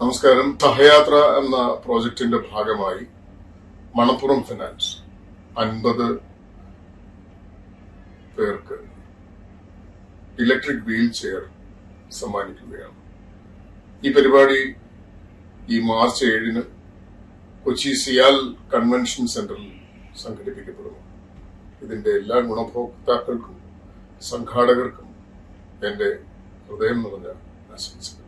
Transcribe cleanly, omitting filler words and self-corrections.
നമസ്കാരം. സഹയാത്ര എന്ന പ്രോജക്റ്റിന്റെ ഭാഗമായി മണപ്പുറം ഫിനാൻസ് 50 പേർക്ക് ഇലക്ട്രിക് വീൽ ചെയർ സമ്മാനിക്കുകയാണ്. ഈ പരിപാടി ഈ മാർച്ച് 7 കൊച്ചി CIAL കൺവെൻഷൻ സെന്ററിൽ സംഘടിപ്പിക്കപ്പെടുന്നു. ഇതിന്റെ എല്ലാ ഗുണഭോക്താക്കൾക്കും സംഘാടകർക്കും എന്റെ ഹൃദയം നിറഞ്ഞ ആശംസകൾ.